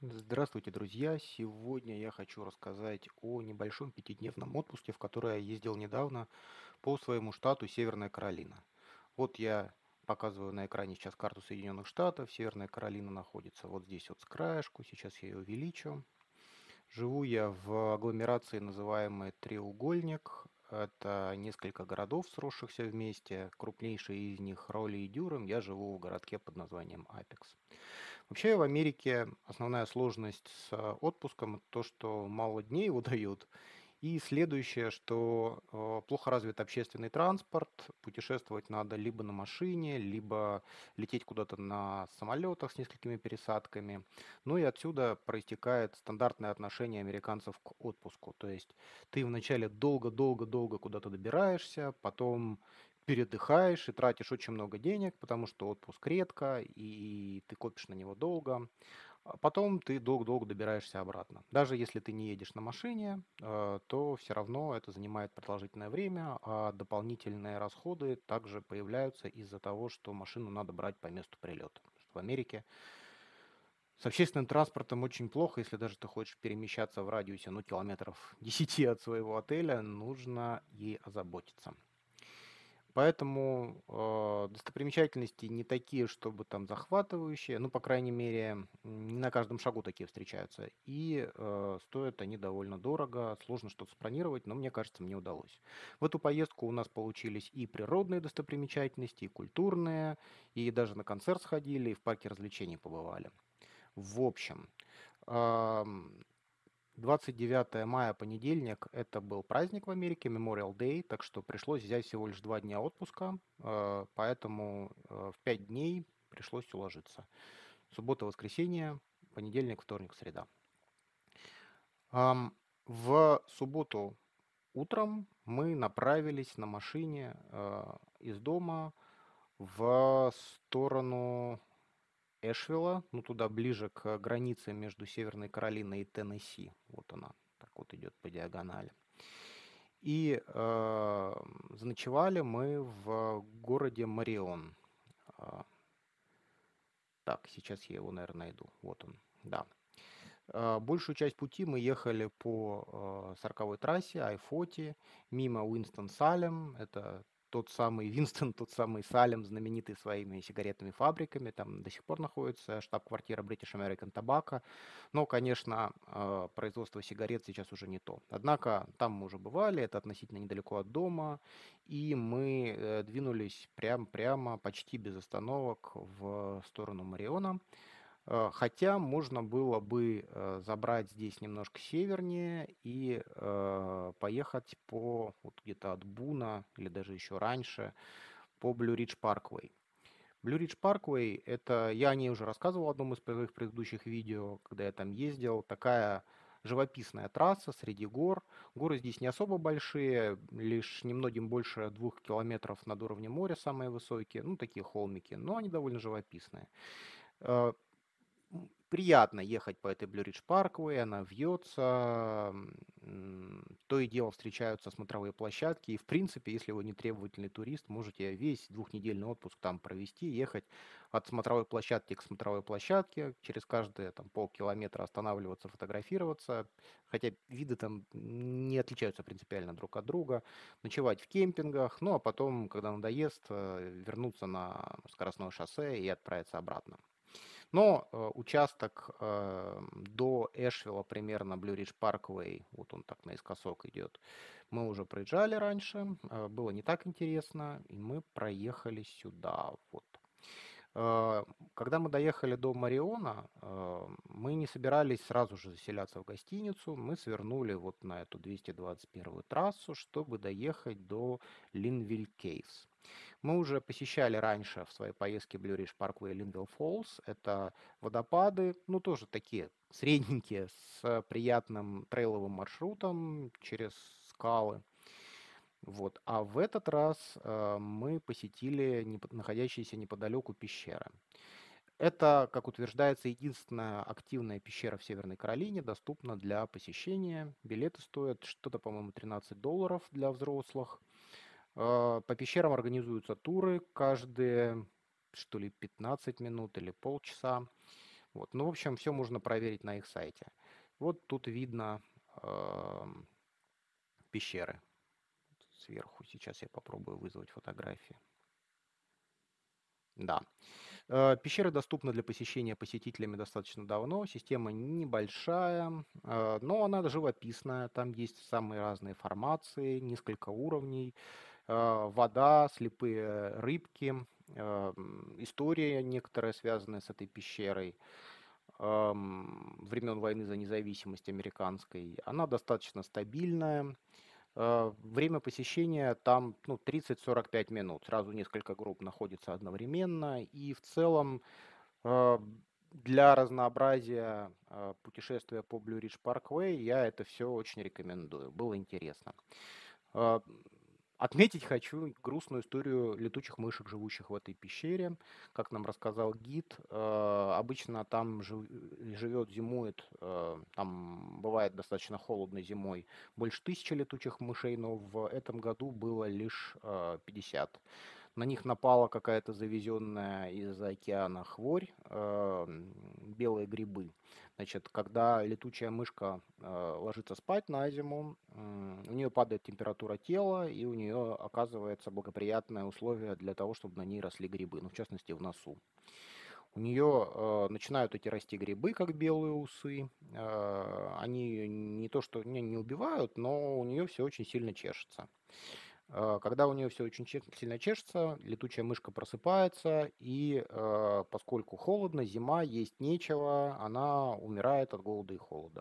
Здравствуйте, друзья! Сегодня я хочу рассказать о небольшом пятидневном отпуске, в который я ездил недавно по своему штату Северная Каролина. Вот я показываю на экране сейчас карту Соединенных Штатов. Северная Каролина находится вот здесь вот с краешку. Сейчас я ее увеличу. Живу я в агломерации, называемой Треугольник. Это несколько городов, сросшихся вместе. Крупнейший из них Роли и Дюром. Я живу в городке под названием Апекс. Вообще в Америке основная сложность с отпуском то, что мало дней его дают. И следующее, что плохо развит общественный транспорт, путешествовать надо либо на машине, либо лететь куда-то на самолетах с несколькими пересадками. Ну и отсюда проистекает стандартное отношение американцев к отпуску. То есть ты вначале долго-долго-долго куда-то добираешься, потом передыхаешь и тратишь очень много денег, потому что отпуск редко, и ты копишь на него долго. А потом ты долго-долго добираешься обратно. Даже если ты не едешь на машине, то все равно это занимает продолжительное время, а дополнительные расходы также появляются из-за того, что машину надо брать по месту прилета. В Америке с общественным транспортом очень плохо, если даже ты хочешь перемещаться в радиусе, ну, километров 10 от своего отеля, нужно ей озаботиться. Поэтому, достопримечательности не такие, чтобы там захватывающие, ну, по крайней мере, не на каждом шагу такие встречаются. И, стоят они довольно дорого, сложно что-то спланировать, но мне кажется, мне удалось. В эту поездку у нас получились и природные достопримечательности, и культурные, и даже на концерт сходили, и в парке развлечений побывали. В общем, ам, 29 мая, понедельник, это был праздник в Америке, Memorial Day, так что пришлось взять всего лишь 2 дня отпуска, поэтому в 5 дней пришлось уложиться. Суббота, воскресенье, понедельник, вторник, среда. В субботу утром мы направились на машине из дома в сторону Эшвилла, ну туда ближе к границе между Северной Каролиной и Теннесси. Вот она так вот идет по диагонали. И заночевали мы в городе Марион. А, Так, сейчас я его, наверное, найду. Вот он, да. Большую часть пути мы ехали по 40-й трассе I-40 мимо Уинстон-Салем. Это тот самый Винстон, тот самый Салем, знаменитый своими сигаретными фабриками. Там до сих пор находится штаб-квартира British American Tobacco. Но, конечно, производство сигарет сейчас уже не то. Однако там мы уже бывали, это относительно недалеко от дома. И мы двинулись прямо, почти без остановок в сторону Мариона. Хотя можно было бы забрать здесь немножко севернее и поехать по вот где-то от Буна или даже еще раньше по Blue Ridge Parkway. Blue Ridge Parkway — это, я о ней уже рассказывал в одном из своих предыдущих видео, когда я там ездил, такая живописная трасса среди гор. Горы здесь не особо большие, лишь немногим больше 2 километров над уровнем моря самые высокие, ну такие холмики, но они довольно живописные. Э, Приятно ехать по этой Blue Ridge Parkway, она вьется, то и дело встречаются смотровые площадки, и в принципе, если вы не требовательный турист, можете весь двухнедельный отпуск там провести, ехать от смотровой площадки к смотровой площадке, через каждые там полкилометра останавливаться, фотографироваться, хотя виды там не отличаются принципиально друг от друга, ночевать в кемпингах, ну а потом, когда надоест, вернуться на скоростное шоссе и отправиться обратно. Но участок до Эшвилла, примерно Blue Ridge Parkway, вот он так наискосок идет, мы уже проезжали раньше, было не так интересно, и мы проехали сюда. Вот. Э, Когда мы доехали до Мариона, мы не собирались сразу же заселяться в гостиницу, мы свернули вот на эту 221-ю трассу, чтобы доехать до Линвилл Кейвс. Мы уже посещали раньше в своей поездке Blue Ridge Parkway Линвилл Фоллс. Это водопады, ну тоже такие средненькие, с приятным трейловым маршрутом через скалы. Вот. А в этот раз мы посетили находящиеся неподалеку пещеры. Это, как утверждается, единственная активная пещера в Северной Каролине, доступна для посещения. Билеты стоят что-то, по-моему, $13 для взрослых. По пещерам организуются туры каждые, что ли, 15 минут или полчаса. Вот. Ну, в общем, все можно проверить на их сайте. Вот тут видно эм, пещеры сверху. Сейчас я попробую вызвать фотографии. Да. Пещера доступна для посещения посетителями достаточно давно. Система небольшая, но она живописная. Там есть самые разные формации, несколько уровней. Вода, слепые рыбки, история некоторая, связанная с этой пещерой, времен войны за независимость американской. Она достаточно стабильная. Время посещения там 30-45 минут. Сразу несколько групп находится одновременно. И в целом э, для разнообразия путешествия по Blue Ridge Parkway я это все очень рекомендую. Было интересно. А, Отметить хочу грустную историю летучих мышек, живущих в этой пещере. Как нам рассказал гид, обычно там живет, зимует, там бывает достаточно холодно зимой, больше 1000 летучих мышей, но в этом году было лишь 50. На них напала какая-то завезенная из океана хворь, белые грибы. Значит, когда летучая мышка ложится спать на зиму, у нее падает температура тела, и у нее оказывается благоприятное условие для того, чтобы на ней росли грибы, ну, в частности, в носу. У нее начинают эти расти грибы, как белые усы. Они ее не то что не убивают, но у нее все очень сильно чешется. Когда у нее все очень сильно чешется, летучая мышка просыпается, и поскольку холодно, зима, есть нечего, она умирает от голода и холода.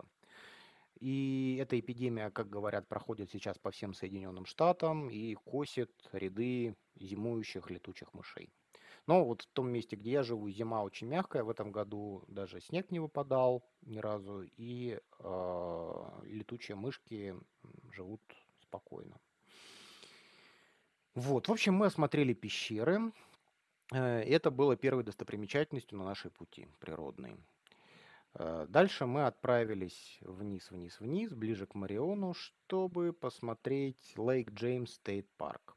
И эта эпидемия, как говорят, проходит сейчас по всем Соединенным Штатам и косит ряды зимующих летучих мышей. Но вот в том месте, где я живу, зима очень мягкая. В этом году даже снег не выпадал ни разу, и летучие мышки живут спокойно. Вот, в общем, мы осмотрели пещеры. Это было первой достопримечательностью на нашей пути природной. Дальше мы отправились вниз, вниз, вниз, ближе к Мариону, чтобы посмотреть Лейк Джеймс Стейт Парк.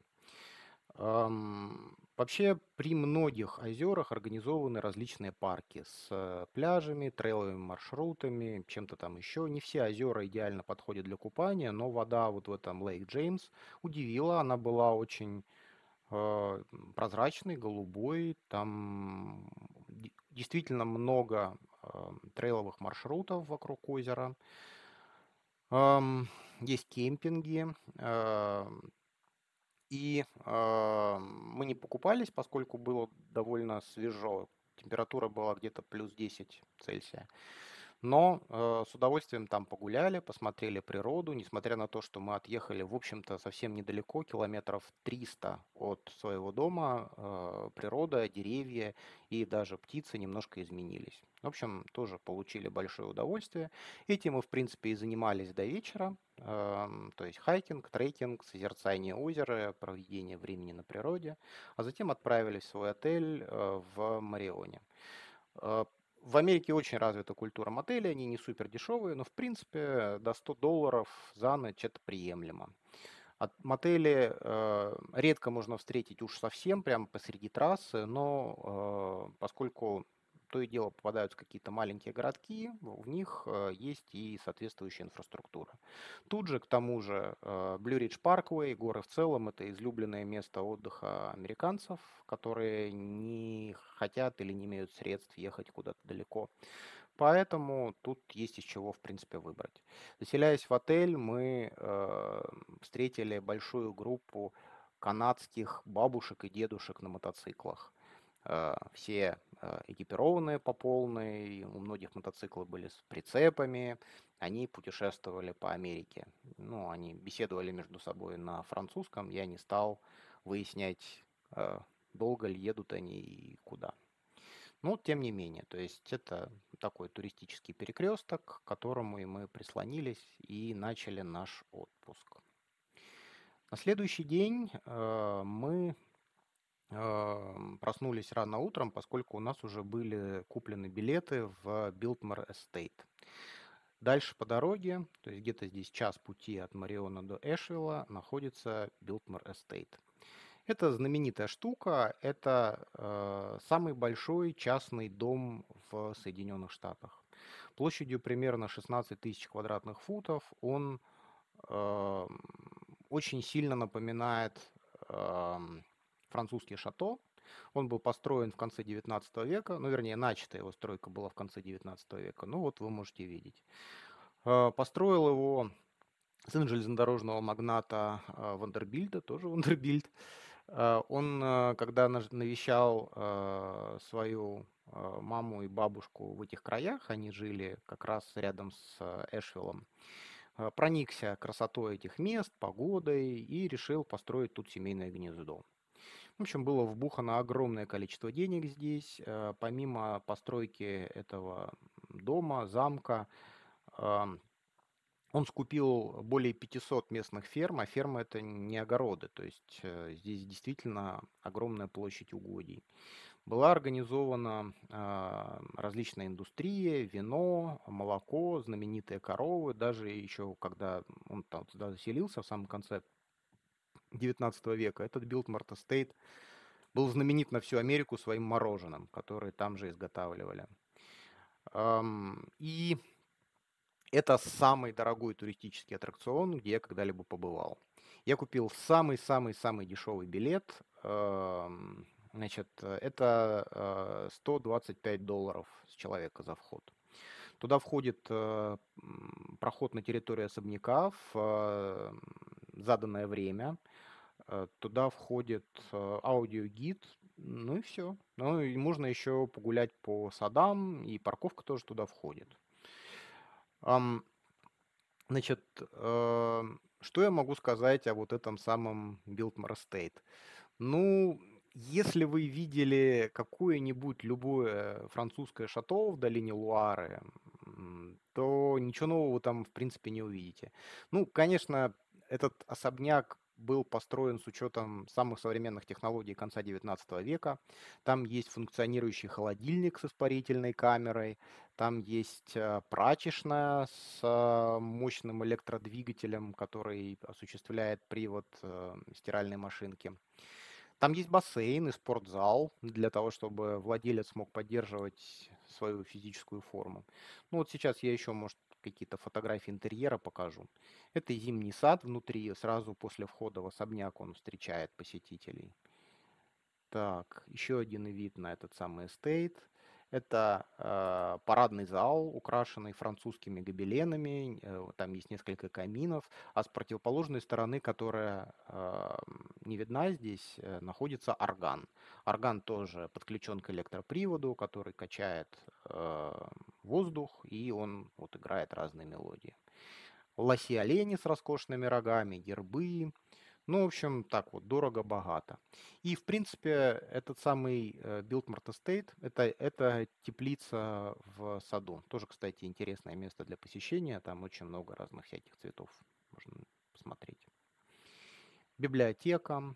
Вообще при многих озерах организованы различные парки с пляжами, трейловыми маршрутами, чем-то там еще. Не все озера идеально подходят для купания, но вода вот в этом Лейк Джеймс удивила. Она была очень прозрачный, голубой. Там действительно много трейловых маршрутов вокруг озера. Есть кемпинги. И мы не покупались, поскольку было довольно свежо. Температура была где-то плюс 10 Цельсия. Но с удовольствием там погуляли, посмотрели природу, несмотря на то, что мы отъехали, в общем-то, совсем недалеко, километров 300 от своего дома, природа, деревья и даже птицы немножко изменились. В общем, тоже получили большое удовольствие. Этим мы, в принципе, и занимались до вечера, то есть хайкинг, трекинг, созерцание озера, проведение времени на природе, а затем отправились в свой отель в Марионе. В Америке очень развита культура мотелей, они не супер дешевые, но в принципе до $100 за ночь это приемлемо. Мотели редко можно встретить уж совсем прямо посреди трассы, но поскольку то и дело попадаются какие-то маленькие городки, в них есть и соответствующая инфраструктура. Тут же, к тому же, Blue Ridge Parkway, горы в целом, это излюбленное место отдыха американцев, которые не хотят или не имеют средств ехать куда-то далеко. Поэтому тут есть из чего, в принципе, выбрать. Заселяясь в отель, мы встретили большую группу канадских бабушек и дедушек на мотоциклах. Все экипированные по полной, у многих мотоциклы были с прицепами, они путешествовали по Америке. Ну, они беседовали между собой на французском, я не стал выяснять, долго ли едут они и куда. Но тем не менее, то есть это такой туристический перекресток, к которому и мы прислонились и начали наш отпуск. На следующий день мы проснулись рано утром, поскольку у нас уже были куплены билеты в Билтмор Эстейт. Дальше по дороге, то есть где-то здесь час пути от Мариона до Эшвилла, находится Билтмор Эстейт. Это знаменитая штука, это самый большой частный дом в Соединенных Штатах. Площадью примерно 16 тысяч квадратных футов. Он ам, очень сильно напоминает ам, французский шато. Он был построен в конце 19 века, ну, вернее, начатая его стройка была в конце 19 века. Ну, вот вы можете видеть. Построил его сын железнодорожного магната Вандербильда, тоже Вандербильд. Он, когда навещал свою маму и бабушку в этих краях, они жили как раз рядом с Эшвиллом, проникся красотой этих мест, погодой и решил построить тут семейное гнездо. В общем, было вбухано огромное количество денег здесь. Помимо постройки этого дома, замка, ам, он скупил более 500 местных ферм, а фермы это не огороды, то есть здесь действительно огромная площадь угодий. Была организована различная индустрия, вино, молоко, знаменитые коровы. Даже еще когда он там туда заселился в самом конце 19 века, этот Билтморт Эстейт был знаменит на всю Америку своим мороженым, которое там же изготавливали. И это самый дорогой туристический аттракцион, где я когда-либо побывал. Я купил самый-самый-самый дешевый билет. Значит, это $125 с человека за вход. Туда входит проход на территорию особняка в заданное время. Туда входит аудиогид, ну и все. Ну и можно еще погулять по садам, и парковка тоже туда входит. Ам, Значит, что я могу сказать о вот этом самом Biltmore Estate? Ну, если вы видели какое-нибудь любое французское шато в долине Луары, то ничего нового вы там, в принципе, не увидите. Ну, конечно, этот особняк был построен с учетом самых современных технологий конца 19 века. Там есть функционирующий холодильник с испарительной камерой, там есть прачечная с мощным электродвигателем, который осуществляет привод стиральной машинки. Там есть бассейн и спортзал для того, чтобы владелец мог поддерживать свою физическую форму. Ну вот сейчас я еще, может, какие-то фотографии интерьера покажу. Это зимний сад внутри, сразу после входа в особняк он встречает посетителей. Так, еще один вид на этот самый эстейт. Это парадный зал, украшенный французскими гобеленами. Там есть несколько каминов. А с противоположной стороны, которая не видна здесь, находится орган. Орган тоже подключен к электроприводу, который качает воздух, и он вот играет разные мелодии. Лоси-олени с роскошными рогами, гербы. Ну, в общем, так вот, дорого-богато. И, в принципе, этот самый Biltmore Estate, это теплица в саду. Тоже, кстати, интересное место для посещения. Там очень много разных всяких цветов можно посмотреть. Библиотека.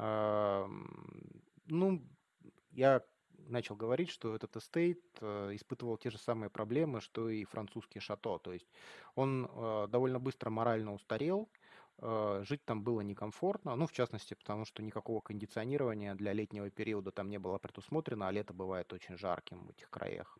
Ну, я начал говорить, что этот эстейт испытывал те же самые проблемы, что и французский шато. То есть он довольно быстро морально устарел, жить там было некомфортно, ну, в частности, потому что никакого кондиционирования для летнего периода там не было предусмотрено, а лето бывает очень жарким в этих краях.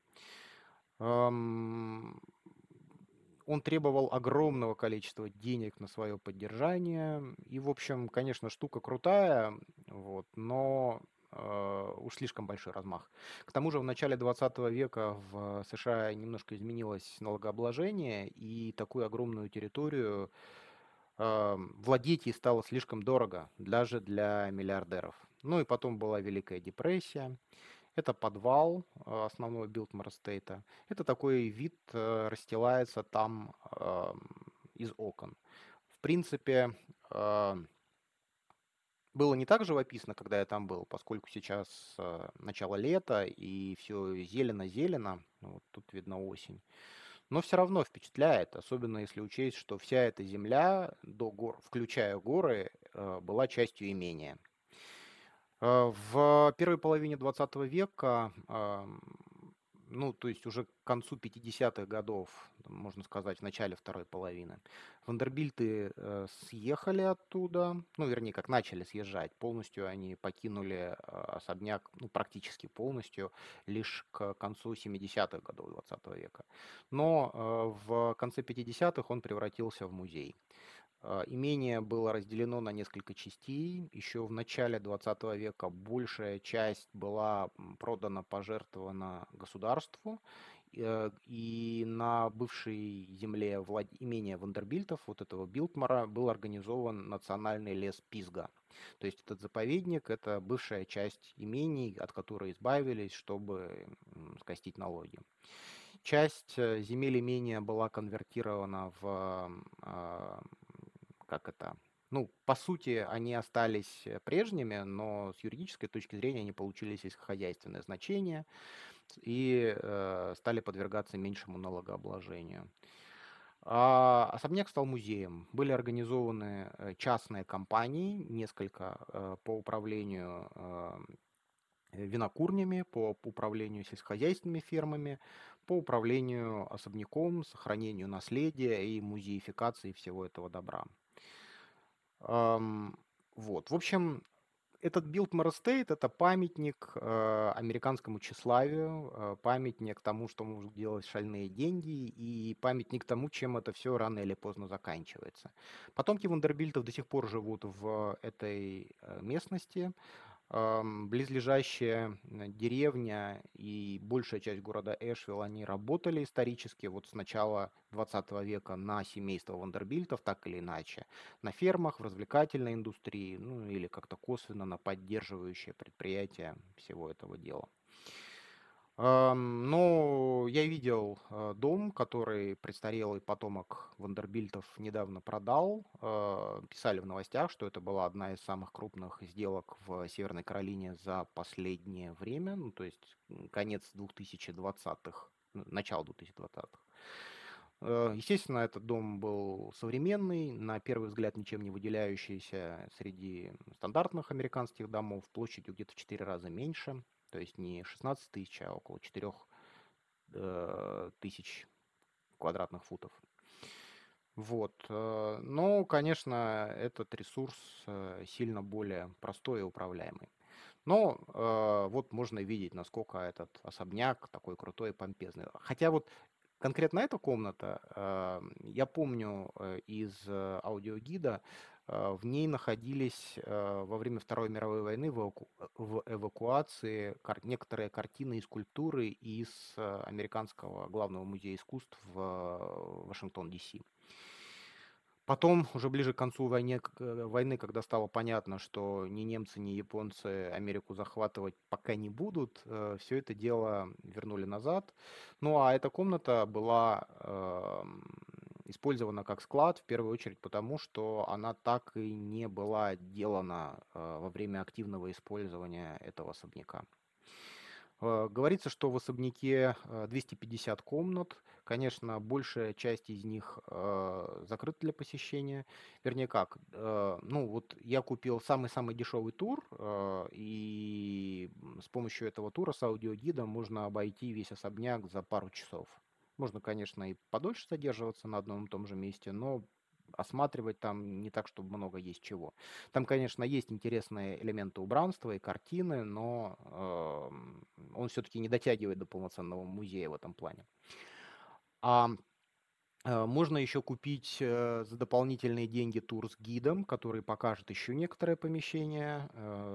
Ам, Он требовал огромного количества денег на свое поддержание. И, в общем, конечно, штука крутая, вот, но уж слишком большой размах. К тому же в начале 20 века в США немножко изменилось налогообложение, и такую огромную территорию владеть ей стало слишком дорого, даже для миллиардеров. Ну и потом была Великая депрессия. Это подвал основного Билтмор Эстейта. Это такой вид расстилается там из окон. В принципе, было не так живописно, когда я там был, поскольку сейчас начало лета и все зелено-зелено. Вот тут видно осень. Но все равно впечатляет, особенно если учесть, что вся эта земля, до гор, включая горы, была частью имения. В первой половине 20 века ну, то есть уже к концу 50-х годов, можно сказать, в начале второй половины. Вандербильты съехали оттуда, ну, вернее, как начали съезжать. Полностью они покинули особняк, ну, практически полностью, лишь к концу 70-х годов 20 века. Но в конце 50-х он превратился в музей. Имение было разделено на несколько частей. Еще в начале 20 века большая часть была продана, пожертвована государству. И на бывшей земле имения Вандербильтов, вот этого Билтмара, был организован национальный лес Пизга. То есть этот заповедник– это бывшая часть имений, от которой избавились, чтобы скостить налоги. Часть земель имения была конвертирована в, как это, ну, по сути, они остались прежними, но с юридической точки зрения они получили сельскохозяйственное значение и стали подвергаться меньшему налогообложению. Особняк стал музеем. Были организованы частные компании, несколько по управлению винокурнями, по управлению сельскохозяйственными фермами, по управлению особняком, сохранению наследия и музеификации всего этого добра. Ам, Вот, в общем, этот Билтмор Эстейт– это памятник американскому тщеславию, памятник тому, что может делать шальные деньги, и памятник тому, чем это все рано или поздно заканчивается. Потомки Вандербильтов до сих пор живут в этой местности. Близлежащая деревня и большая часть города Эшвилл, они работали исторически вот с начала 20 века на семейство Вандербильтов, так или иначе, на фермах, в развлекательной индустрии, ну или как-то косвенно на поддерживающие предприятия всего этого дела. Но я видел дом, который престарелый потомок Вандербильтов недавно продал. Писали в новостях, что это была одна из самых крупных сделок в Северной Каролине за последнее время, ну, то есть конец 2020-х, начало 2020-х. Естественно, этот дом был современный, на первый взгляд ничем не выделяющийся среди стандартных американских домов, площадью где-то в 4 раза меньше, то есть не 16 тысяч, а около 4 тысяч квадратных футов. Вот. Но, конечно, этот ресурс сильно более простой и управляемый. Но вот можно видеть, насколько этот особняк такой крутой и помпезный. Хотя вот конкретно эта комната, я помню из аудиогида, в ней находились во время Второй мировой войны в эвакуации некоторые картины и скульптуры из Американского главного музея искусств в Вашингтон, Д.С. Потом, уже ближе к концу войны, когда стало понятно, что ни немцы, ни японцы Америку захватывать пока не будут, все это дело вернули назад. Ну а эта комната была использована как склад, в первую очередь потому, что она так и не была отделана во время активного использования этого особняка. Говорится, что в особняке 250 комнат. Конечно, большая часть из них закрыта для посещения. Вернее, как, ну вот я купил самый-самый дешевый тур, и с помощью этого тура с аудиогидом можно обойти весь особняк за пару часов. Можно, конечно, и подольше задерживаться на одном и том же месте, но осматривать там не так, чтобы много есть чего. Там, конечно, есть интересные элементы убранства и картины, но он все-таки не дотягивает до полноценного музея в этом плане. А Можно еще купить за дополнительные деньги тур с гидом, который покажет еще некоторые помещения,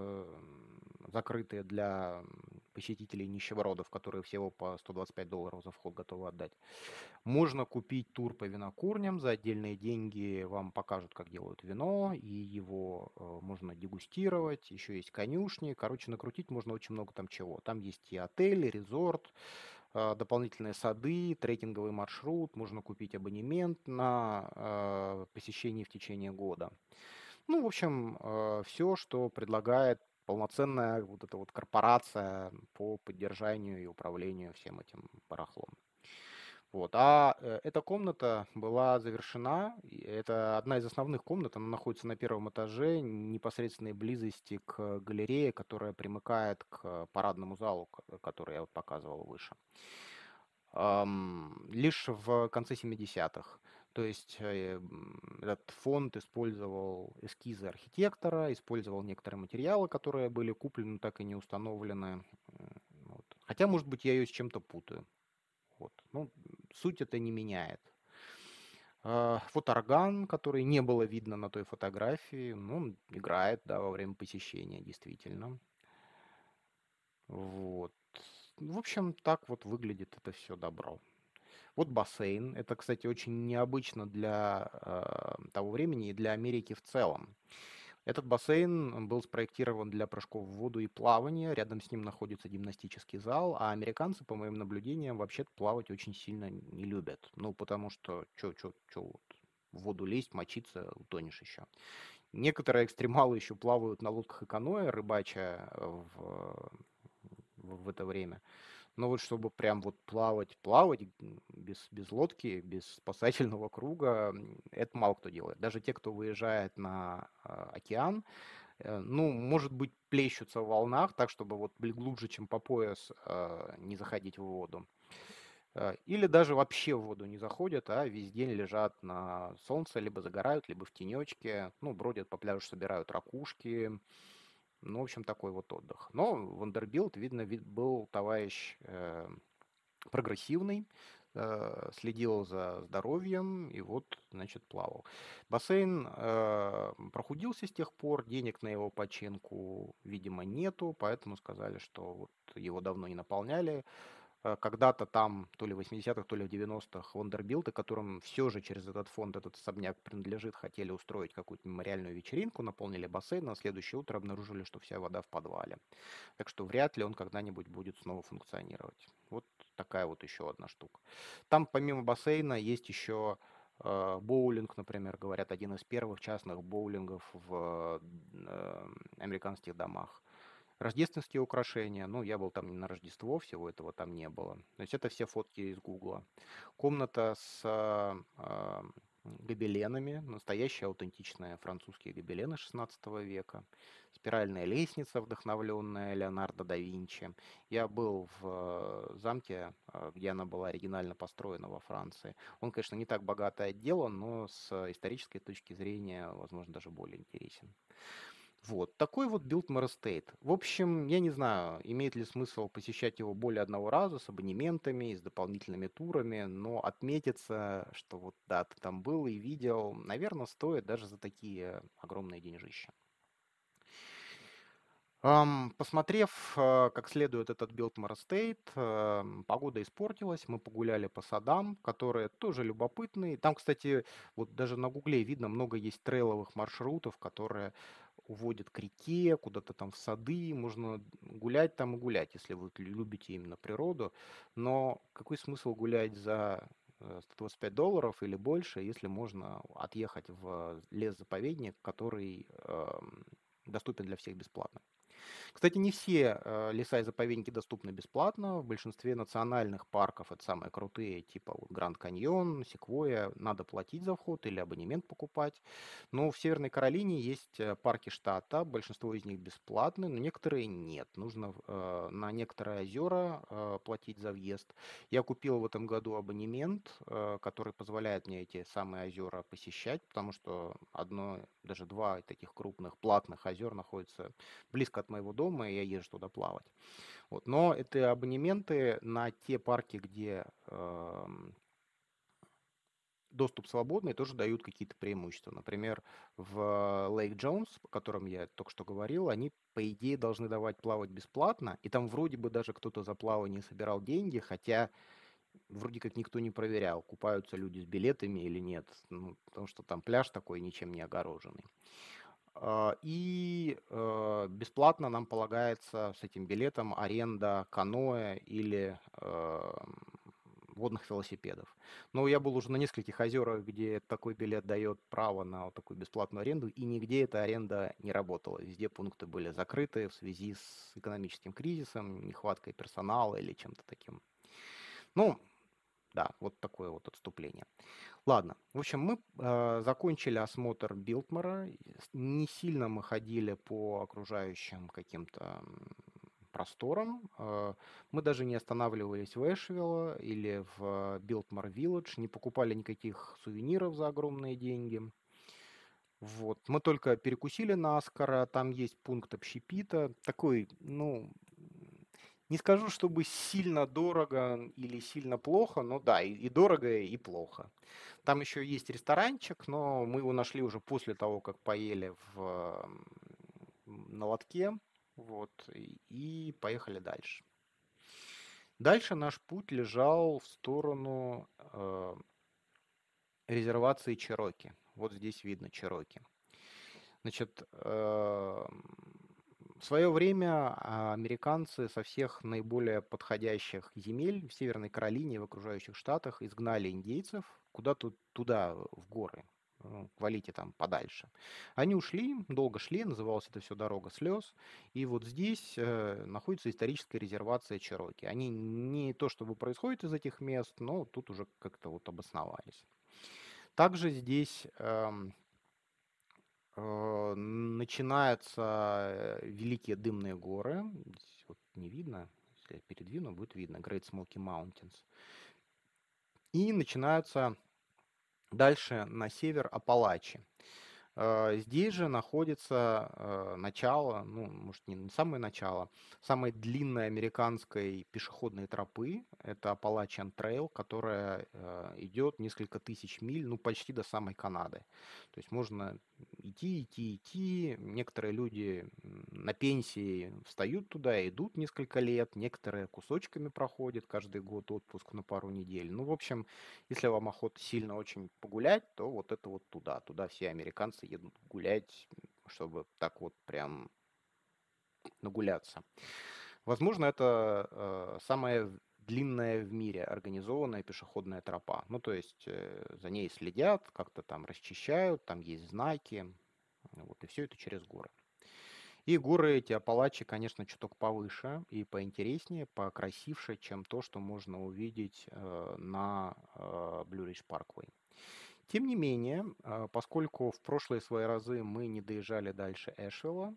закрытые для посетителей нищебродов, которые всего по $125 за вход готовы отдать. Можно купить тур по винокурням, за отдельные деньги вам покажут, как делают вино, и его можно дегустировать, еще есть конюшни, короче, накрутить можно очень много там чего. Там есть и отель, и резорт, дополнительные сады, трекинговый маршрут, можно купить абонемент на посещение в течение года. Ну, в общем, все, что предлагает полноценная вот эта вот корпорация по поддержанию и управлению всем этим барахлом. Вот. Эта комната была завершена, и это одна из основных комнат, она находится на первом этаже, непосредственной близости к галерее, которая примыкает к парадному залу, который я вот показывал выше. Лишь в конце 70-х. То есть этот фонд использовал эскизы архитектора, использовал некоторые материалы, которые были куплены, но так и не установлены. Вот. Хотя, может быть, я ее с чем-то путаю. Вот. Ну, суть это не меняет. Фоторган, который не было видно на той фотографии, ну, он играет, да, во время посещения, действительно. Вот. В общем, так вот выглядит это все добро. Вот бассейн. Это, кстати, очень необычно для того времени и для Америки в целом. Этот бассейн был спроектирован для прыжков в воду и плавания. Рядом с ним находится гимнастический зал, а американцы, по моим наблюдениям, вообще-то плавать очень сильно не любят. Ну, потому что вот, в воду лезть, мочиться, утонешь еще. Некоторые экстремалы еще плавают на лодках и каноэ, рыбача в это время. Но вот чтобы прям вот плавать без лодки, без спасательного круга, это мало кто делает. Даже те, кто выезжает на океан, ну, может быть, плещутся в волнах, так, чтобы вот глубже, чем по пояс, не заходить в воду. Или даже вообще в воду не заходят, а весь день лежат на солнце, либо загорают, либо в тенечке, ну, бродят по пляжу, собирают ракушки. Ну, в общем, такой вот отдых. Но Вандербилт, видно, был товарищ прогрессивный, следил за здоровьем и вот, значит, плавал. Бассейн прохудился с тех пор, денег на его починку, видимо, нету, поэтому сказали, что вот его давно не наполняли. Когда-то там, то ли в 80-х, то ли в 90-х, Вандербилты, которым все же через этот фонд, этот особняк принадлежит, хотели устроить какую-то мемориальную вечеринку, наполнили бассейн, на следующее утро обнаружили, что вся вода в подвале. Так что вряд ли он когда-нибудь будет снова функционировать. Вот такая вот еще одна штука. Там помимо бассейна есть еще боулинг, например, говорят, один из первых частных боулингов в американских домах. Рождественские украшения, ну, я был там не на Рождество, всего этого там не было. То есть это все фотки из Гугла. Комната с гобеленами, настоящие аутентичные французские гобелены 16 века, спиральная лестница, вдохновленная Леонардо да Винчи. Я был в замке, где она была оригинально построена во Франции. Он, конечно, не так богато отделан, но с исторической точки зрения, возможно, даже более интересен. Вот, такой вот Biltmore Estate. В общем, я не знаю, имеет ли смысл посещать его более одного раза с абонементами и с дополнительными турами, но отметиться, что вот да, ты там был и видел, наверное, стоит даже за такие огромные деньжища. Посмотрев как следует этот Biltmore Estate, погода испортилась, мы погуляли по садам, которые тоже любопытные. Там, кстати, вот даже на Гугле видно, много есть трейловых маршрутов, которые уводят к реке, куда-то там в сады, можно гулять там и гулять, если вы любите именно природу. Но какой смысл гулять за $125 или больше, если можно отъехать в лес-заповедник, который доступен для всех бесплатно? Кстати, не все леса и заповедники доступны бесплатно. В большинстве национальных парков, это самые крутые, типа вот Гранд Каньон, Секвойя, надо платить за вход или абонемент покупать. Но в Северной Каролине есть парки штата, большинство из них бесплатны, но некоторые нет. Нужно на некоторые озера платить за въезд. Я купил в этом году абонемент, который позволяет мне эти самые озера посещать, потому что одно, даже два таких крупных платных озер находятся близко от моего дома, и я езжу туда плавать. Вот. Но это абонементы на те парки, где доступ свободный, тоже дают какие-то преимущества. Например, в Лейк Джонс, о котором я только что говорил, они, по идее, должны давать плавать бесплатно, и там вроде бы даже кто-то за плавание собирал деньги, хотя вроде как никто не проверял, купаются люди с билетами или нет, ну, потому что там пляж такой ничем не огороженный. Бесплатно нам полагается с этим билетом аренда каноэ или водных велосипедов. Но я был уже на нескольких озерах, где такой билет дает право на вот такую бесплатную аренду, и нигде эта аренда не работала. Везде пункты были закрыты в связи с экономическим кризисом, нехваткой персонала или чем-то таким. Ну, Да, вот такое вот отступление. Ладно, в общем, мы закончили осмотр Билтмора. Не сильно мы ходили по окружающим каким-то просторам. Мы даже не останавливались в Эшвилл или в Билтмор-Виллидж, не покупали никаких сувениров за огромные деньги. Вот. Мы только перекусили наскоро, там есть пункт общепита. Такой, ну, не скажу, чтобы сильно дорого или сильно плохо, но да, и дорого, и плохо. Там еще есть ресторанчик, но мы его нашли уже после того, как поели на лотке, вот, и поехали дальше. Дальше наш путь лежал в сторону резервации Чероки. Вот здесь видно Чероки. Значит, в свое время американцы со всех наиболее подходящих земель в Северной Каролине и в окружающих штатах изгнали индейцев куда-то туда, в горы. Валите там подальше. Они ушли, долго шли, называлось это все «Дорога слез». И вот здесь находится историческая резервация Чероки. Они не то чтобы происходят из этих мест, но тут уже как-то вот обосновались. Также здесь начинаются Великие Дымные горы. Здесь вот не видно, если я передвину, будет видно. Great Smoky Mountains. И начинаются дальше на север Апалачи. Здесь же находится начало, ну, может, не самое начало, самой длинной американской пешеходной тропы. Это Appalachian Trail, которая идет несколько тысяч миль, ну, почти до самой Канады. То есть можно идти. Некоторые люди на пенсии встают туда и идут несколько лет, некоторые кусочками проходят каждый год отпуск на пару недель. Ну, в общем, если вам охота сильно очень погулять, то вот это вот туда. Туда все американцы едут гулять, чтобы так вот прям нагуляться. Возможно, это самая длинная в мире организованная пешеходная тропа. Ну, то есть за ней следят, как-то там расчищают, там есть знаки. Вот, и все это через горы. И горы эти Апалачи, конечно, чуток повыше и поинтереснее, покрасивше, чем то, что можно увидеть на Blue Ridge Parkway. Тем не менее, поскольку в прошлые свои разы мы не доезжали дальше Эшвилла,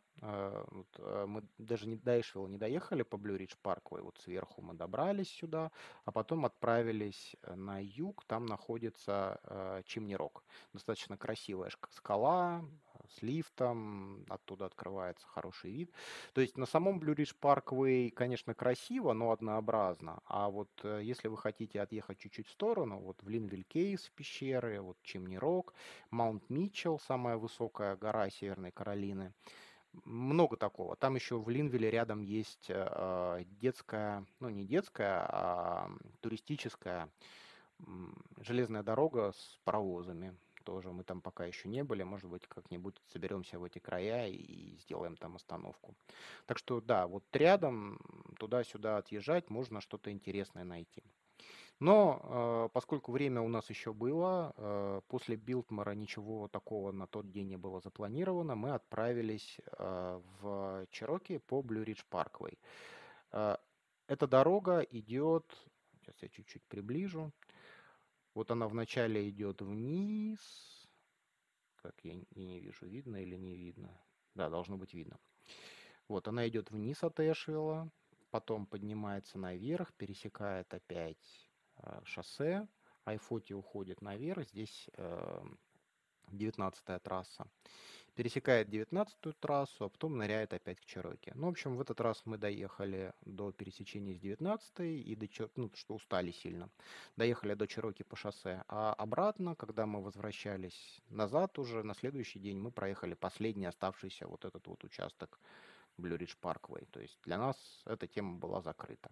мы даже не до Эшвилла не доехали по Blue Ridge Parkway, вот сверху мы добрались сюда, а потом отправились на юг, там находится Чимни Рок. Достаточно красивая скала с лифтом, оттуда открывается хороший вид. То есть на самом Blue Ridge Parkway, конечно, красиво, но однообразно. А вот если вы хотите отъехать чуть-чуть в сторону, вот в Линвилл Кейвс пещеры, вот Чимни Рок, Маунт Митчелл, самая высокая гора Северной Каролины, много такого. Там еще в Линвилле рядом есть детская, ну не детская, а туристическая железная дорога с паровозами. Тоже мы там пока еще не были. Может быть, как-нибудь соберемся в эти края и сделаем там остановку. Так что да, вот рядом туда-сюда отъезжать, можно что-то интересное найти. Но поскольку время у нас еще было, после Билтмора ничего такого на тот день не было запланировано, мы отправились в Чероки по Blue Ridge Parkway. Эта дорога идет, сейчас я чуть-чуть приближу, вот она вначале идет вниз, как я не вижу, видно или не видно. Да, должно быть видно. Вот она идет вниз от Эшвилла, потом поднимается наверх, пересекает опять шоссе, I-40 уходит наверх, здесь 19-я трасса. Пересекает 19-ю трассу, а потом ныряет опять к Чероки. Ну, в общем, в этот раз мы доехали до пересечения с 19-й, и ну, что устали сильно. Доехали до Чероки по шоссе. А обратно, когда мы возвращались назад уже, на следующий день мы проехали последний оставшийся вот этот вот участок Blue Ridge Parkway. То есть для нас эта тема была закрыта.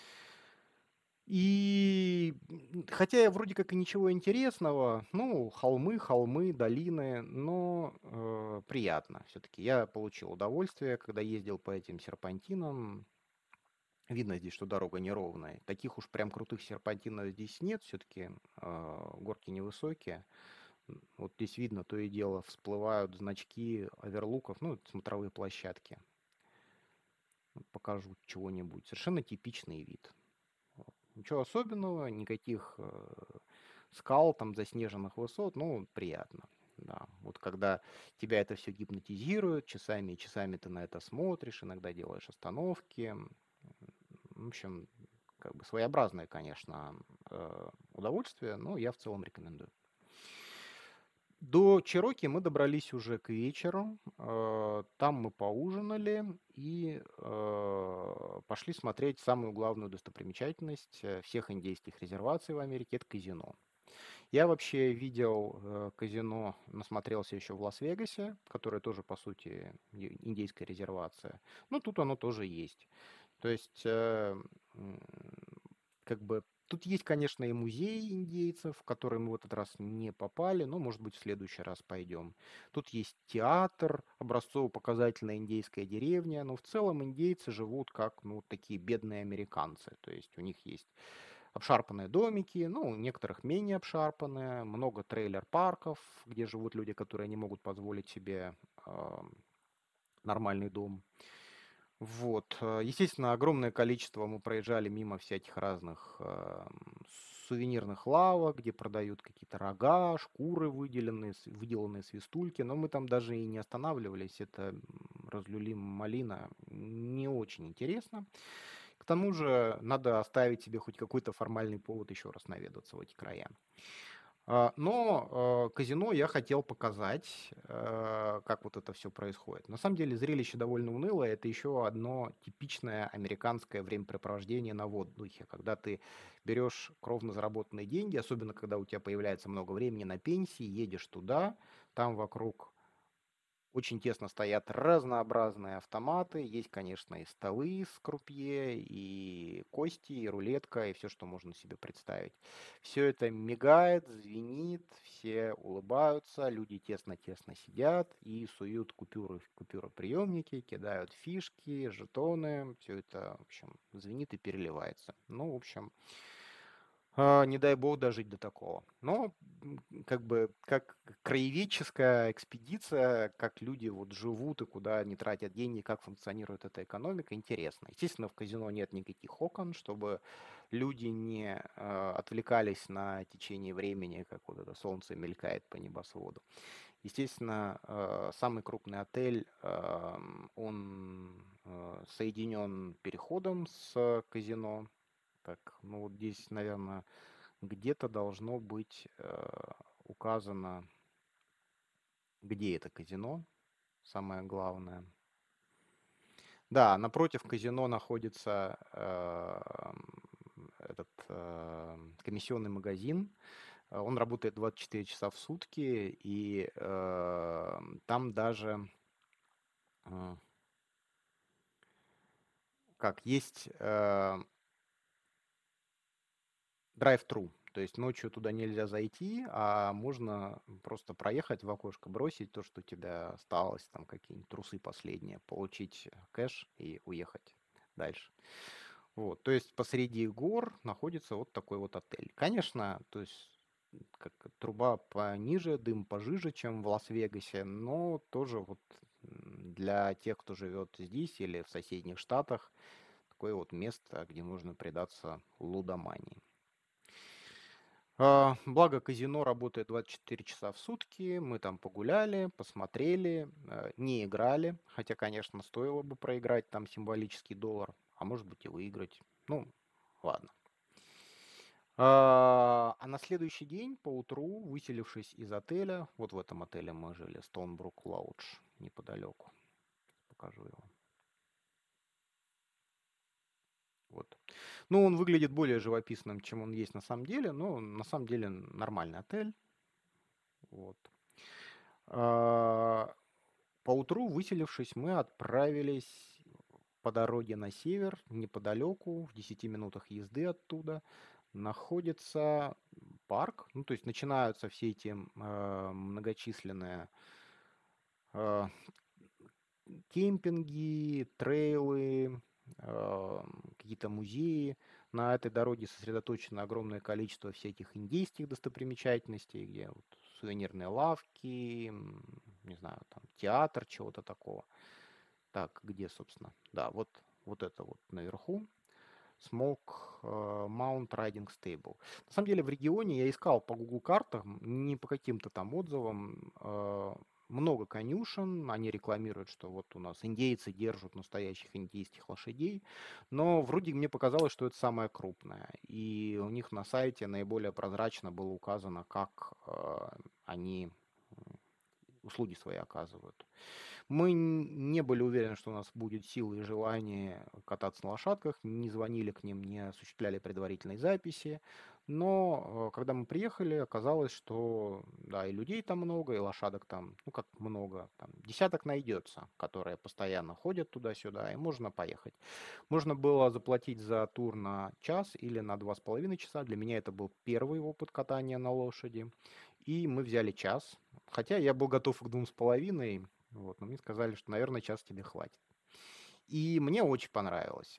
И хотя вроде как и ничего интересного, ну, холмы, долины, но приятно все-таки. Я получил удовольствие, когда ездил по этим серпантинам. Видно здесь, что дорога неровная. Таких уж прям крутых серпантинов здесь нет, все-таки горки невысокие. Вот здесь видно, то и дело, всплывают значки оверлуков, ну, это смотровые площадки. Покажу чего-нибудь. Совершенно типичный вид. Ничего особенного, никаких скал, там, заснеженных высот, ну, приятно. Да, вот когда тебя это все гипнотизирует, часами и часами ты на это смотришь, иногда делаешь остановки. В общем, как бы своеобразное, конечно, удовольствие, но я в целом рекомендую. До Чероки мы добрались уже к вечеру. Там мы поужинали и пошли смотреть самую главную достопримечательность всех индейских резерваций в Америке – это казино. Я вообще видел казино, насмотрелся еще в Лас-Вегасе, которое тоже, по сути, индейская резервация. Ну, тут оно тоже есть. То есть, как бы, тут есть, конечно, и музей индейцев, в который мы в этот раз не попали, но, может быть, в следующий раз пойдем. Тут есть театр, образцово-показательная индейская деревня, но в целом индейцы живут как, ну, такие бедные американцы. То есть у них есть обшарпанные домики, ну, у некоторых менее обшарпанные, много трейлер-парков, где живут люди, которые не могут позволить себе нормальный дом. Вот. Естественно, огромное количество мы проезжали мимо всяких разных сувенирных лавок, где продают какие-то рога, шкуры выделанные свистульки, но мы там даже и не останавливались, это разлюли малина, не очень интересно. К тому же надо оставить себе хоть какой-то формальный повод еще раз наведаться в эти края. Но казино я хотел показать, как вот это все происходит. На самом деле зрелище довольно унылое. Это еще одно типичное американское времяпрепровождение на воздухе, когда ты берешь кровно заработанные деньги, особенно когда у тебя появляется много времени на пенсии, едешь туда, там вокруг очень тесно стоят разнообразные автоматы. Есть, конечно, и столы с крупье, и кости, и рулетка, и все, что можно себе представить. Все это мигает, звенит, все улыбаются, люди тесно-тесно сидят и суют купюры в купюроприемники, кидают фишки, жетоны. Все это, в общем, звенит и переливается. Ну, в общем, не дай бог дожить до такого. Но как бы как краеведческая экспедиция, как люди вот живут и куда они тратят деньги, как функционирует эта экономика, интересно. Естественно, в казино нет никаких окон, чтобы люди не отвлекались на течение времени, как вот это солнце мелькает по небосводу. Естественно, самый крупный отель, он соединен переходом с казино. Так, ну вот здесь, наверное, где-то должно быть указано, где это казино, самое главное. Да, напротив казино находится этот комиссионный магазин. Он работает 24 часа в сутки, и там даже как есть драйв-тру. То есть ночью туда нельзя зайти, а можно просто проехать в окошко, бросить то, что у тебя осталось, там какие-нибудь трусы последние, получить кэш и уехать дальше. Вот, то есть посреди гор находится вот такой вот отель. Конечно, то есть как труба пониже, дым пожиже, чем в Лас-Вегасе, но тоже вот для тех, кто живет здесь или в соседних штатах, такое вот место, где можно предаться лудомании. Благо казино работает 24 часа в сутки. Мы там погуляли, посмотрели, не играли. Хотя, конечно, стоило бы проиграть там символический доллар, а может быть и выиграть. Ну, ладно. А на следующий день поутру, выселившись из отеля, вот в этом отеле мы жили, Стоунбрук Лоудж, неподалеку. Покажу его. Вот. Ну, он выглядит более живописным, чем он есть на самом деле, но на самом деле нормальный отель. Вот. А, Поутру, выселившись, мы отправились по дороге на север, неподалеку, в 10 минутах езды оттуда, находится парк. Ну, то есть начинаются все эти многочисленные э, кемпинги, трейлы, какие-то музеи. На этой дороге сосредоточено огромное количество всяких индейских достопримечательностей, где вот сувенирные лавки, не знаю, там театр, чего-то такого. Так, где, собственно? Да, вот это вот наверху. Smoke Mount Riding Stable. На самом деле в регионе я искал по Google картам, не по каким-то там отзывам, много конюшен, они рекламируют, что вот у нас индейцы держат настоящих индейских лошадей, но вроде мне показалось, что это самая крупная, и у них на сайте наиболее прозрачно было указано, как они услуги свои оказывают. Мы не были уверены, что у нас будет сила и желание кататься на лошадках, не звонили к ним, не осуществляли предварительной записи. Но когда мы приехали, оказалось, что да, и людей там много, и лошадок там, ну как много, там десяток найдется, которые постоянно ходят туда-сюда, и можно поехать. Можно было заплатить за тур на час или на 2,5 часа. Для меня это был первый опыт катания на лошади. И мы взяли час. Хотя я был готов к 2,5, вот, но мне сказали, что, наверное, час тебе хватит. И мне очень понравилось.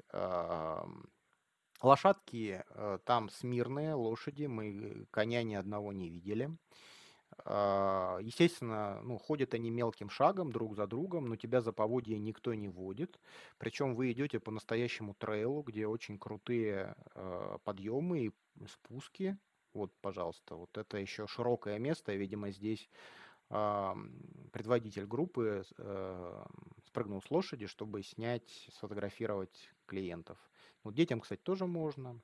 Лошадки там смирные, лошади, мы коня ни одного не видели. Естественно, ну, ходят они мелким шагом друг за другом, но тебя за поводья никто не водит. Причем вы идете по настоящему трейлу, где очень крутые подъемы и спуски. Вот, пожалуйста, вот это еще широкое место. Видимо, здесь предводитель группы спрыгнул с лошади, чтобы снять, сфотографировать клиентов. Вот детям, кстати, тоже можно.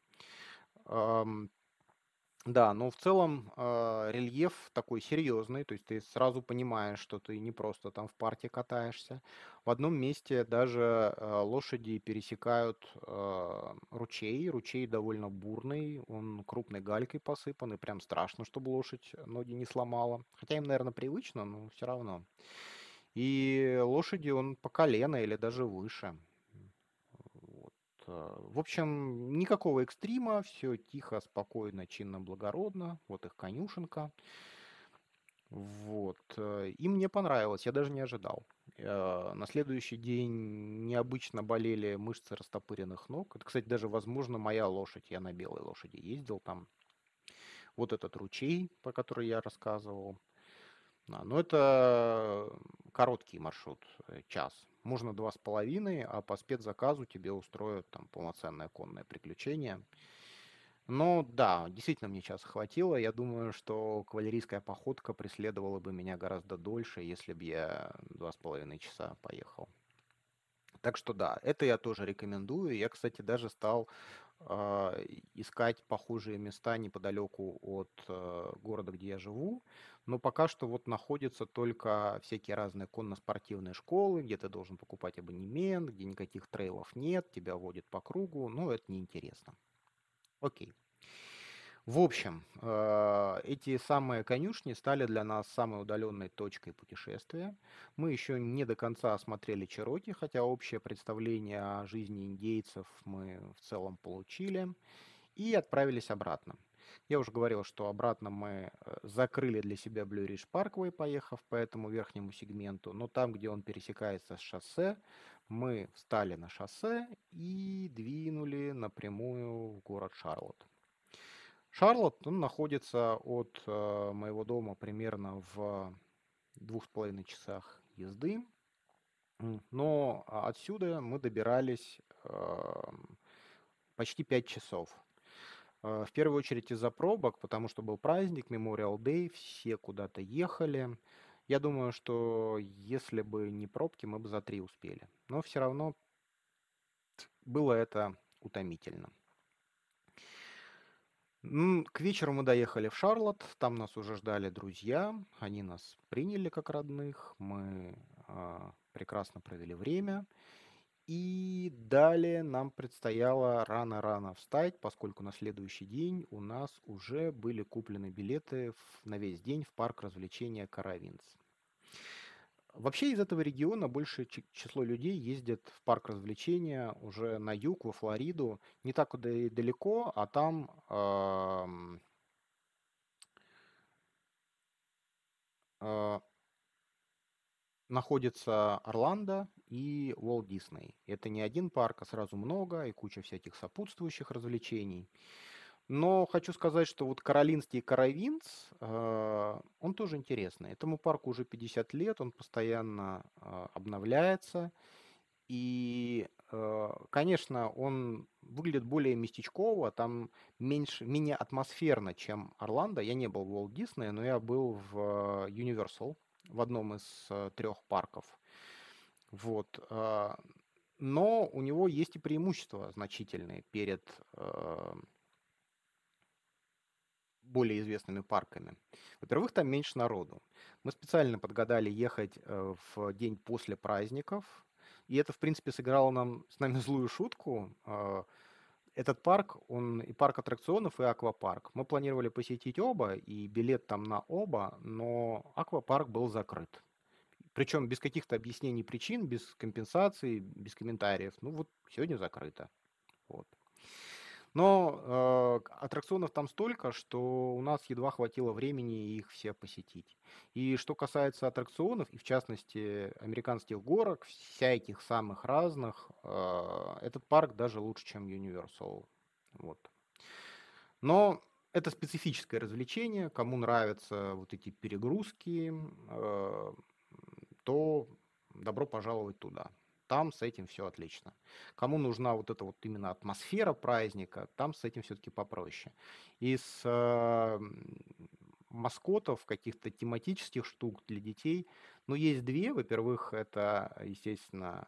Да, но в целом рельеф такой серьезный, то есть ты сразу понимаешь, что ты не просто там в парке катаешься. В одном месте даже лошади пересекают ручей. Ручей довольно бурный, он крупной галькой посыпан, и прям страшно, чтобы лошадь ноги не сломала. Хотя им, наверное, привычно, но все равно. И лошади он по колено или даже выше. Вот. В общем, никакого экстрима, все тихо, спокойно, чинно, благородно. Вот их конюшенка. Вот. И мне понравилось, я даже не ожидал. На следующий день необычно болели мышцы растопыренных ног. Это, кстати, даже, возможно, моя лошадь. Я на белой лошади ездил там. Вот этот ручей, про который я рассказывал. Но это короткий маршрут, час. Можно 2,5, а по спецзаказу тебе устроят там полноценное конное приключение. Но да, действительно мне час хватило. Я думаю, что кавалерийская походка преследовала бы меня гораздо дольше, если бы я 2,5 часа поехал. Так что да, это я тоже рекомендую. Я, кстати, даже стал искать похожие места неподалеку от города, где я живу. Но пока что вот находятся только всякие разные конно-спортивные школы, где ты должен покупать абонемент, где никаких трейлов нет, тебя водят по кругу. Но это неинтересно. Окей. В общем, эти самые конюшни стали для нас самой удаленной точкой путешествия. Мы еще не до конца осмотрели Чероки, хотя общее представление о жизни индейцев мы в целом получили, и отправились обратно. Я уже говорил, что обратно мы закрыли для себя Blue Ridge Parkway, поехав по этому верхнему сегменту, но там, где он пересекается с шоссе, мы встали на шоссе и двинули напрямую в город Шарлотт. Шарлотт, он находится от моего дома примерно в 2,5 часах езды. Но отсюда мы добирались почти 5 часов. В первую очередь из-за пробок, потому что был праздник, Memorial Day, все куда-то ехали. Я думаю, что если бы не пробки, мы бы за 3 успели. Но все равно было это утомительно. К вечеру мы доехали в Шарлотт, там нас уже ждали друзья, они нас приняли как родных, мы прекрасно провели время. И далее нам предстояло рано-рано встать, поскольку на следующий день у нас уже были куплены билеты на весь день в парк развлечения Каравинс. Вообще из этого региона большее число людей ездят в парк развлечения уже на юг, во Флориду. Не так куда и далеко, а там находится Орландо и Уолт Дисней. Это не один парк, а сразу много и куча всяких сопутствующих развлечений. Но хочу сказать, что вот Каролинский Каравинс, он тоже интересный. Этому парку уже 50 лет, он постоянно обновляется. И конечно, он выглядит более местечково, там менее атмосферно, чем Орландо. Я не был в Уолт Дисней, но я был в Universal, в одном из 3 парков. Вот. Но у него есть и преимущества значительные перед более известными парками. Во-первых, там меньше народу. Мы специально подгадали ехать в день после праздников, и это, в принципе, сыграло с нами злую шутку. Этот парк, он и парк аттракционов, и аквапарк. Мы планировали посетить оба, и билет там на оба, но аквапарк был закрыт. Причем без каких-то объяснений причин, без компенсаций, без комментариев. Ну вот сегодня закрыто. Вот. Но аттракционов там столько, что у нас едва хватило времени их все посетить. И что касается аттракционов, и в частности американских горок, всяких самых разных, этот парк даже лучше, чем Universal. Вот. Но это специфическое развлечение. Кому нравятся вот эти перегрузки, то добро пожаловать туда. Там с этим все отлично. Кому нужна вот эта вот именно атмосфера праздника, там с этим все-таки попроще. Из маскотов, каких-то тематических штук для детей, ну, есть две. Во-первых, это, естественно,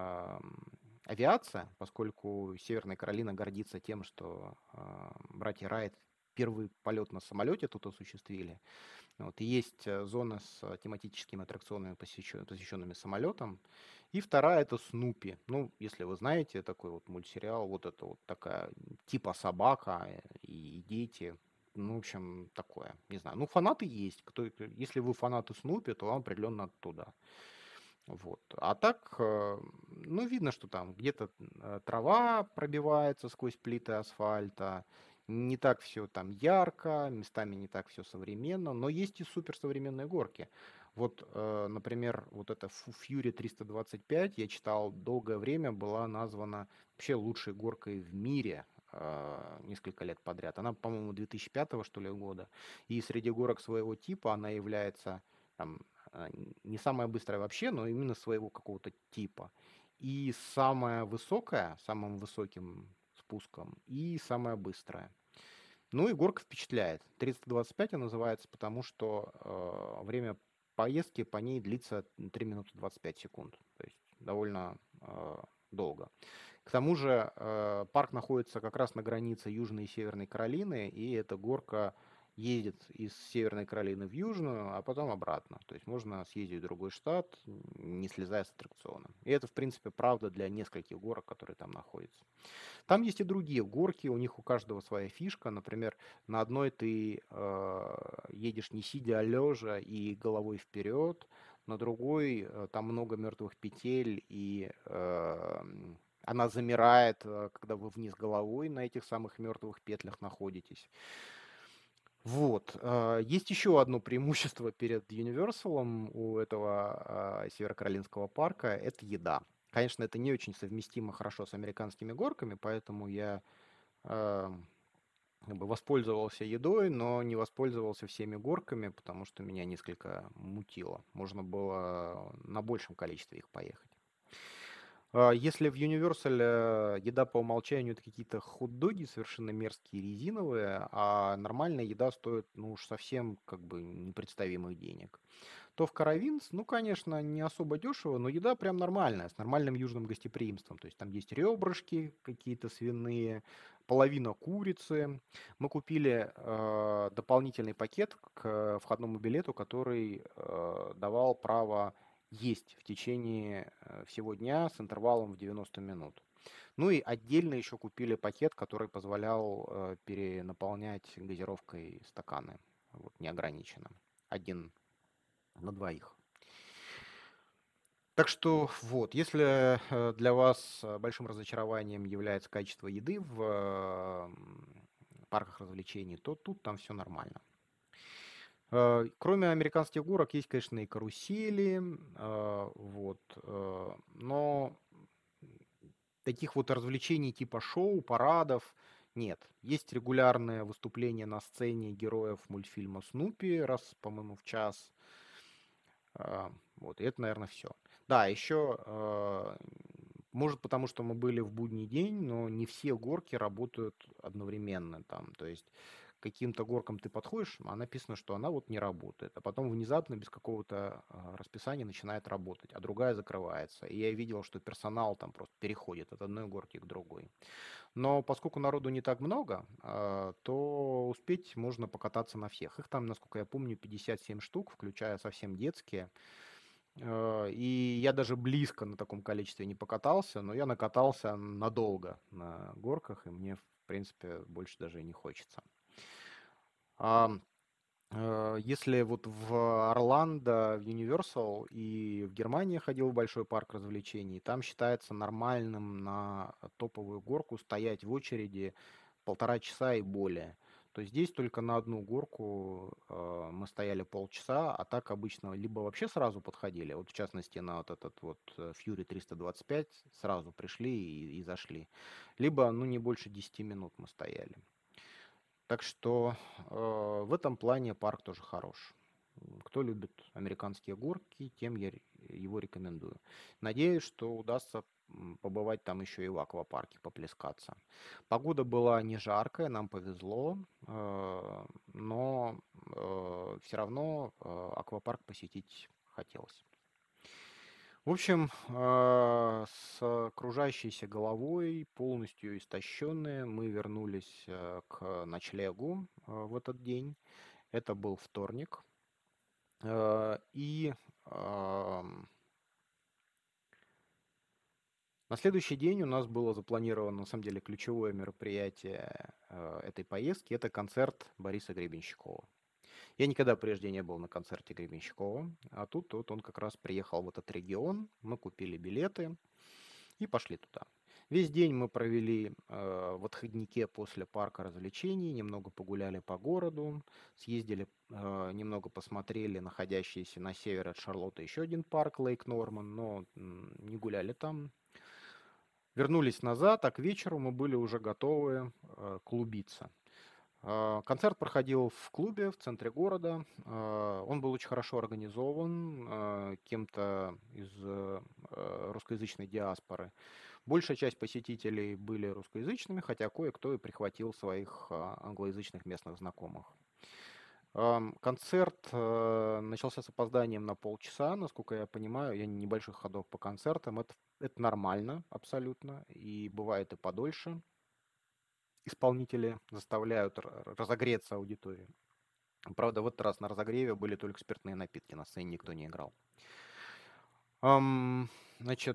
авиация, поскольку Северная Каролина гордится тем, что братья Райт первый полет на самолете тут осуществили. Вот, и есть зона с тематическими аттракционами, посвященными самолетам. И вторая это Снупи. Ну, если вы знаете, такой вот мультсериал, вот это вот такая типа собака и дети. Ну, в общем, такое. Не знаю. Ну, фанаты есть. Если вы фанаты Снупи, то вам определенно оттуда. Вот. А так, ну, видно, что там где-то трава пробивается сквозь плиты асфальта, не так все там ярко, местами не так все современно, но есть и суперсовременные горки. Вот, например, вот эта Fury 325, я читал, долгое время была названа вообще лучшей горкой в мире несколько лет подряд. Она, по-моему, 2005 что ли года. И среди горок своего типа она является там, а, не самая быстрая вообще, но именно своего какого-то типа. И самая высокая, самым высоким спуском, и самая быстрая. Ну и горка впечатляет. 325 она называется, потому что время поездки по ней длится 3 минуты 25 секунд. То есть довольно долго. К тому же парк находится как раз на границе Южной и Северной Каролины, и эта горка ездит из Северной Каролины в Южную, а потом обратно. То есть можно съездить в другой штат, не слезая с аттракциона. И это, в принципе, правда для нескольких горок, которые там находятся. Там есть и другие горки, у них у каждого своя фишка. Например, на одной ты едешь не сидя, а лежа и головой вперед, на другой там много мертвых петель, и она замирает, когда вы вниз головой на этих самых мертвых петлях находитесь. Вот. Есть еще одно преимущество перед Universal у этого северокаролинского парка – это еда. Конечно, это не очень совместимо хорошо с американскими горками, поэтому я э, как бы воспользовался едой, но не воспользовался всеми горками, потому что меня несколько мутило. Можно было на большем количестве их поехать. Если в Universal еда по умолчанию это какие-то хот-доги совершенно мерзкие, резиновые, а нормальная еда стоит, ну уж совсем как бы непредставимых денег, то в Carowinds, ну, конечно, не особо дешево, но еда прям нормальная, с нормальным южным гостеприимством. То есть там есть ребрышки какие-то свиные, половина курицы. Мы купили дополнительный пакет к входному билету, который давал право есть в течение всего дня с интервалом в 90 минут. Ну и отдельно еще купили пакет, который позволял перенаполнять газировкой стаканы вот, неограниченно. Один на двоих. Так что вот, если для вас большим разочарованием является качество еды в парках развлечений, то тут там все нормально. Кроме американских горок есть, конечно, и карусели, вот, но таких вот развлечений типа шоу, парадов нет. Есть регулярные выступления на сцене героев мультфильма «Снупи» раз, по-моему, в час. Вот, и это, наверное, все. Да, еще Может, потому что мы были в будний день, но не все горки работают одновременно там. То есть к каким-то горкам ты подходишь, а написано, что она вот не работает, а потом внезапно без какого-то расписания начинает работать, а другая закрывается. И я видел, что персонал там просто переходит от одной горки к другой. Но поскольку народу не так много, то успеть можно покататься на всех. Их там, насколько я помню, 57 штук, включая совсем детские. И я даже близко на таком количестве не покатался, но я накатался надолго на горках, и мне, в принципе, больше даже и не хочется. А, Если вот в Орландо, в Universal и в Германии ходил в большой парк развлечений, там считается нормальным на топовую горку стоять в очереди 1,5 часа и более. То есть здесь только на одну горку мы стояли полчаса, а так обычно либо вообще сразу подходили, вот в частности на вот этот вот Fury 325 сразу пришли и зашли, либо ну не больше 10 минут мы стояли. Так что в этом плане парк тоже хорош. Кто любит американские горки, тем я его рекомендую. Надеюсь, что удастся побывать там еще и в аквапарке, поплескаться. Погода была не жаркая, нам повезло, но все равно аквапарк посетить хотелось. В общем, с кружащейся головой, полностью истощенные, мы вернулись к ночлегу в этот день. Это был вторник. И на следующий день у нас было запланировано, на самом деле, ключевое мероприятие этой поездки. Это концерт Бориса Гребенщикова. Я никогда прежде не был на концерте Гребенщикова, а тут вот он как раз приехал в этот регион, мы купили билеты и пошли туда. Весь день мы провели в отходнике после парка развлечений, немного погуляли по городу, съездили, немного посмотрели находящийся на север от Шарлотты еще один парк, Лейк Норман, но не гуляли там. Вернулись назад, а к вечеру мы были уже готовы клубиться. Концерт проходил в клубе в центре города. Он был очень хорошо организован кем-то из русскоязычной диаспоры. Большая часть посетителей были русскоязычными, хотя кое-кто и прихватил своих англоязычных местных знакомых. Концерт начался с опозданием на полчаса, насколько я понимаю, я небольших ходов по концертам, это нормально абсолютно, и бывает и подольше. Исполнители заставляют разогреться аудитории. Правда, в этот раз на разогреве были только спиртные напитки, на сцене никто не играл. Значит,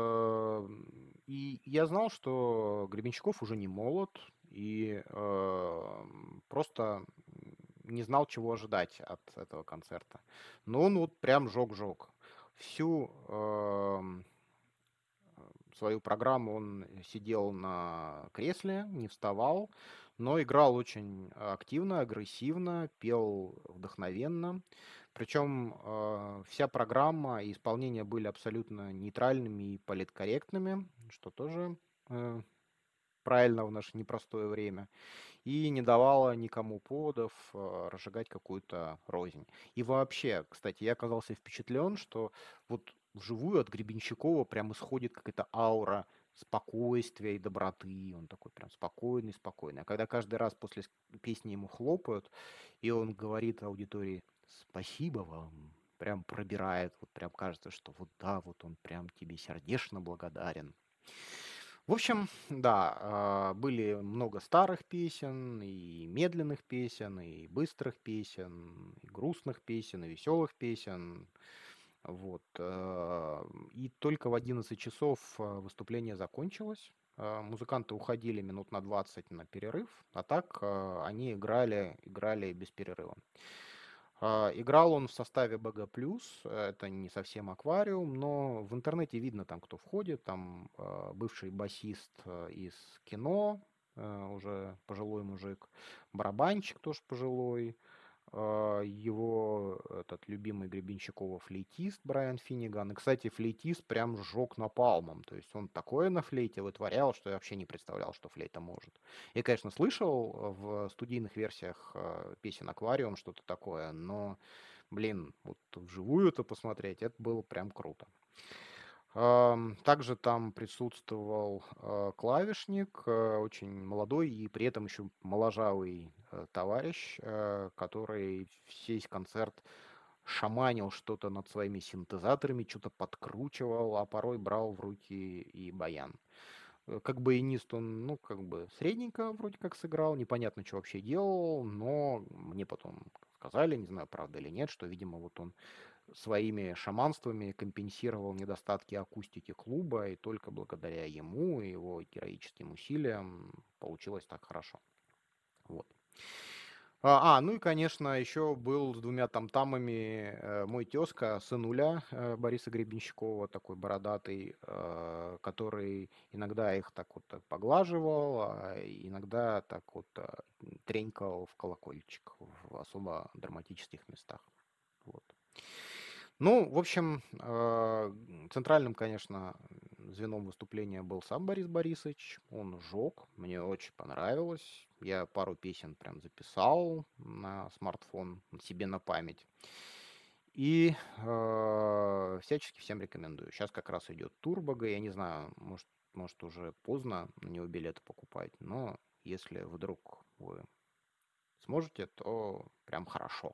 и я знал, что Гребенщиков уже не молод, и просто не знал, чего ожидать от этого концерта. Но он вот прям жег-жег. Всю свою программу он сидел на кресле, не вставал, но играл очень активно, агрессивно, пел вдохновенно. Причем вся программа и исполнение были абсолютно нейтральными и политкорректными, что тоже правильно в наше непростое время, и не давало никому поводов разжигать какую-то рознь. И вообще, кстати, я оказался впечатлен, что вот вживую от Гребенщикова прям исходит какая-то аура спокойствия и доброты. Он такой прям спокойный, спокойный. А когда каждый раз после песни ему хлопают, и он говорит аудитории «Спасибо вам», прям пробирает, вот прям кажется, что вот да, вот он прям тебе сердечно благодарен. В общем, да, были много старых песен, и медленных песен, и быстрых песен, и грустных песен, и веселых песен. Вот. И только в 11 часов выступление закончилось. Музыканты уходили минут на 20 на перерыв, а так они играли без перерыва. Играл он в составе БГ+, это не совсем аквариум, но в интернете видно там, кто входит, там бывший басист из кино, уже пожилой мужик, барабанщик тоже пожилой, его этот любимый Гребенщикова флейтист Брайан Финниган. И, кстати, флейтист прям сжег напалмом. То есть он такое на флейте вытворял, что я вообще не представлял, что флейта может. Я, конечно, слышал в студийных версиях песен «Аквариум» что-то такое, но, блин, вот вживую это посмотреть, это было прям круто. Также там присутствовал, клавишник, очень молодой и при этом еще моложавый, товарищ, который весь концерт шаманил что-то над своими синтезаторами, что то подкручивал, а порой брал в руки и баян. Как баянист он, ну, как бы средненько вроде как сыграл, непонятно, что вообще делал, но мне потом сказали, не знаю, правда или нет, что, видимо, вот он своими шаманствами компенсировал недостатки акустики клуба, и только благодаря ему и его героическим усилиям получилось так хорошо. Вот. Ну и, конечно, еще был с двумя тамтамами мой тезка, сынуля Бориса Гребенщикова, такой бородатый, который иногда их так вот поглаживал, а иногда так вот тренькал в колокольчик в особо драматических местах. Вот. Ну, в общем, центральным, конечно, звеном выступления был сам Борис Борисович. Он жег, мне очень понравилось. Я пару песен прям записал на смартфон себе на память. И всячески всем рекомендую. Сейчас как раз идет Турбога. Я не знаю, может уже поздно на него билеты покупать, но если вдруг вы сможете, то прям хорошо.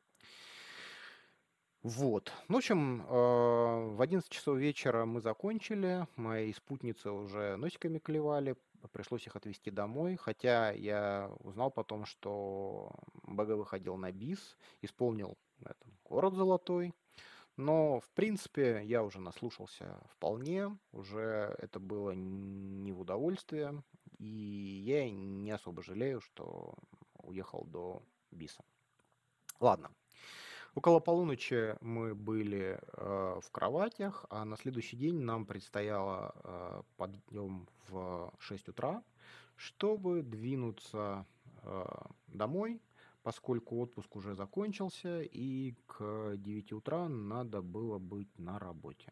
Вот. Ну, в общем, в 11 часов вечера мы закончили, мои спутницы уже носиками клевали, пришлось их отвезти домой, хотя я узнал потом, что БГ выходил на бис, исполнил «Город золотой», но, в принципе, я уже наслушался вполне, уже это было не в удовольствие, и я не особо жалею, что уехал до биса. Ладно. Около полуночи мы были в кроватях, а на следующий день нам предстояло подъем в 6 утра, чтобы двинуться домой, поскольку отпуск уже закончился, и к 9 утра надо было быть на работе.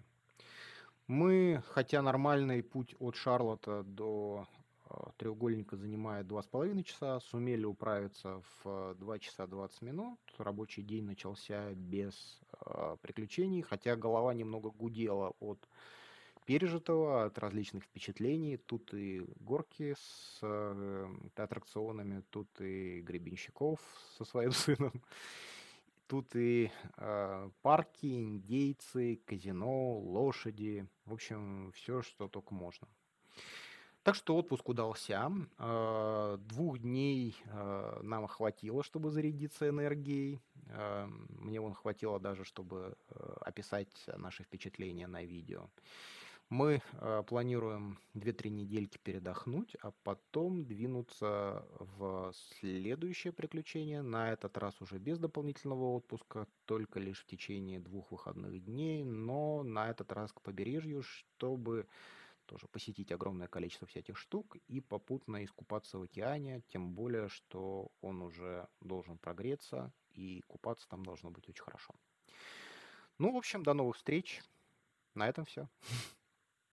Мы, хотя нормальный путь от Шарлотта до треугольника занимает 2,5 часа, сумели управиться в 2 часа 20 минут. Рабочий день начался без приключений, хотя голова немного гудела от пережитого, от различных впечатлений. Тут и горки с аттракционами, тут и Гребенщиков со своим сыном. Тут и парки, индейцы, казино, лошади. В общем, все, что только можно. Так что отпуск удался. 2 дней нам хватило, чтобы зарядиться энергией. Мне вон хватило даже, чтобы описать наши впечатления на видео. Мы планируем 2-3 недельки передохнуть, а потом двинуться в следующее приключение. На этот раз уже без дополнительного отпуска, только лишь в течение 2 выходных дней, но на этот раз к побережью, чтобы тоже посетить огромное количество всяких штук и попутно искупаться в океане, тем более, что он уже должен прогреться, и купаться там должно быть очень хорошо. Ну, в общем, до новых встреч. На этом все.